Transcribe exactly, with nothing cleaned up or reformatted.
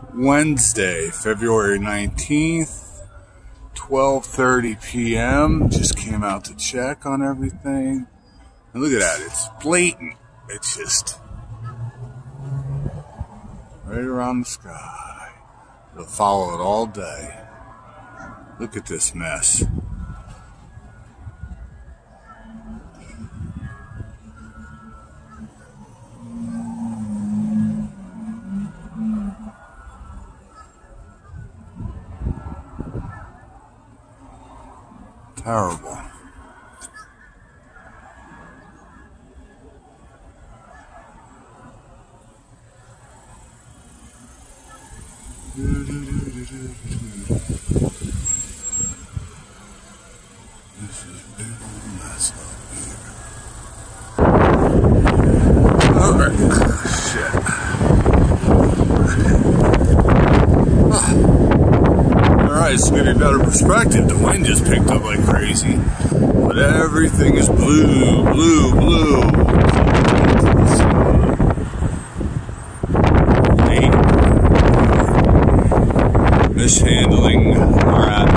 Wednesday, February nineteenth, twelve thirty p m Just came out to check on everything. And look at that. It's blatant. It's just right around the sky. It'll follow it all day. Look at this mess. Terrible. This is a big mess up here. Alright. Shit. Alright, it's gonna be better perspective. The wind just picked up like crazy. But everything is blue, blue, blue. Mishandling our